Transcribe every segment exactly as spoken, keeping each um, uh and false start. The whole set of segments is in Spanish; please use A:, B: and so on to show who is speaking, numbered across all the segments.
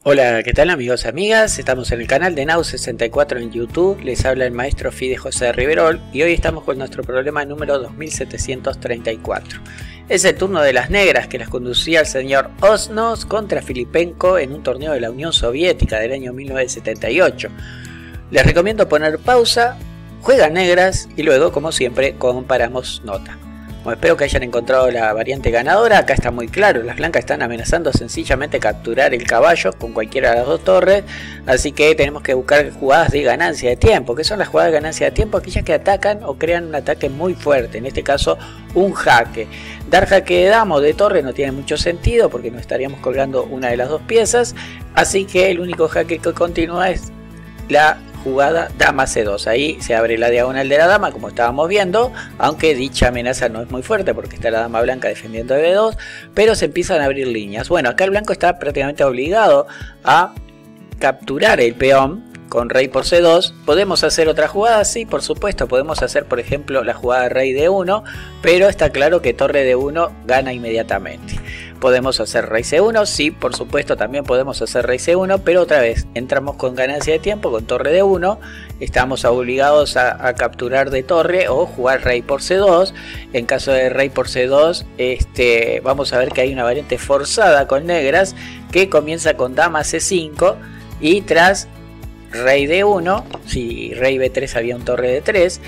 A: Hola, ¿qué tal amigos y amigas? Estamos en el canal de Nau sesenta y cuatro en YouTube, les habla el maestro Fide José Riverol y hoy estamos con nuestro problema número dos mil setecientos treinta y cuatro. Es el turno de las negras que las conducía el señor Osnos contra Filipenko en un torneo de la Unión Soviética del año mil novecientos setenta y ocho. Les recomiendo poner pausa, juegan negras y luego, como siempre, comparamos nota. Bueno, espero que hayan encontrado la variante ganadora. Acá está muy claro, las blancas están amenazando sencillamente capturar el caballo con cualquiera de las dos torres, así que tenemos que buscar jugadas de ganancia de tiempo. ¿Qué son las jugadas de ganancia de tiempo? Aquellas que atacan o crean un ataque muy fuerte, en este caso un jaque. Dar jaque de dama o de torre no tiene mucho sentido porque nos estaríamos colgando una de las dos piezas, así que el único jaque que continúa es la jugada dama ce dos. Ahí se abre la diagonal de la dama, como estábamos viendo, aunque dicha amenaza no es muy fuerte porque está la dama blanca defendiendo de be dos, pero se empiezan a abrir líneas. Bueno, acá el blanco está prácticamente obligado a capturar el peón con rey por ce dos. ¿Podemos hacer otra jugada? Sí, por supuesto, podemos hacer por ejemplo la jugada rey de uno, pero está claro que torre de uno gana inmediatamente. Podemos hacer rey ce uno, sí, por supuesto también podemos hacer rey ce uno, pero otra vez entramos con ganancia de tiempo con torre de uno, estamos obligados a, a capturar de torre o jugar rey por ce dos. En caso de rey por ce dos, este, vamos a ver que hay una variante forzada con negras que comienza con dama ce cinco y tras rey de uno, si rey be tres había un torre de tres,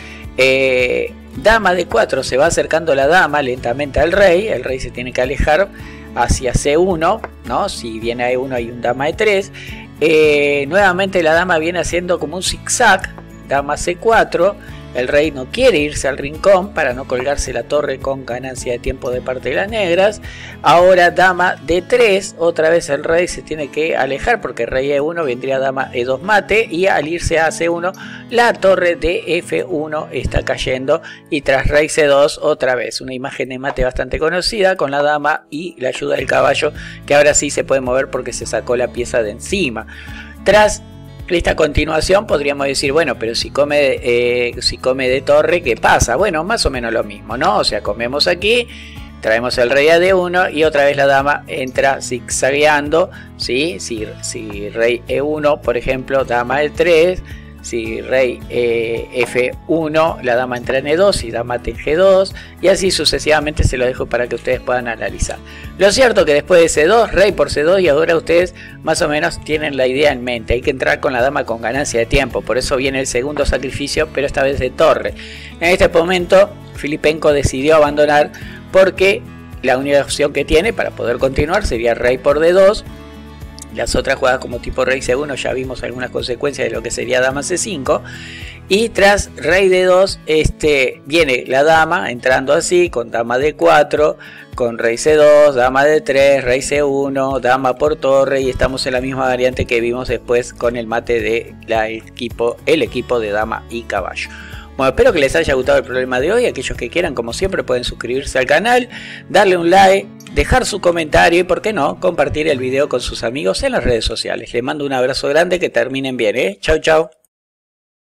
A: eh, dama de cuatro, se va acercando la dama lentamente al rey, el rey se tiene que alejar hacia ce uno, ¿no? Si viene a e uno hay un dama de tres, eh, nuevamente la dama viene haciendo como un zigzag, dama ce cuatro, el rey no quiere irse al rincón para no colgarse la torre con ganancia de tiempo de parte de las negras. Ahora dama de tres, otra vez el rey se tiene que alejar porque rey e uno vendría dama e dos mate y al irse a ce uno la torre de efe uno está cayendo y tras rey ce dos otra vez una imagen de mate bastante conocida con la dama y la ayuda del caballo que ahora sí se puede mover porque se sacó la pieza de encima. Tras esta continuación podríamos decir, bueno, pero si come, eh, si come de torre, ¿qué pasa? Bueno, más o menos lo mismo, ¿no? O sea, comemos aquí, traemos el rey a de uno y otra vez la dama entra zigzagueando, ¿sí? Si, si rey e uno, por ejemplo, dama de tres, si rey eh, efe uno, la dama entra en e dos y dama en ge dos, y así sucesivamente. Se lo dejo para que ustedes puedan analizar. Lo cierto que después de ce dos, rey por ce dos, y ahora ustedes más o menos tienen la idea en mente. Hay que entrar con la dama con ganancia de tiempo, por eso viene el segundo sacrificio, pero esta vez de torre. En este momento Filipenko decidió abandonar porque la única opción que tiene para poder continuar sería rey por de dos. Las otras jugadas como tipo rey ce uno ya vimos algunas consecuencias de lo que sería dama ce cinco. Y tras rey de dos este, viene la dama entrando así con dama de cuatro, con rey ce dos, dama de tres, rey ce uno, dama por torre, y estamos en la misma variante que vimos después con el mate de la equipo, el equipo de dama y caballo. Bueno, espero que les haya gustado el problema de hoy. Aquellos que quieran, como siempre, pueden suscribirse al canal, darle un like, dejar su comentario y, por qué no, compartir el video con sus amigos en las redes sociales. Les mando un abrazo grande, que terminen bien, ¿eh? Chau, chau.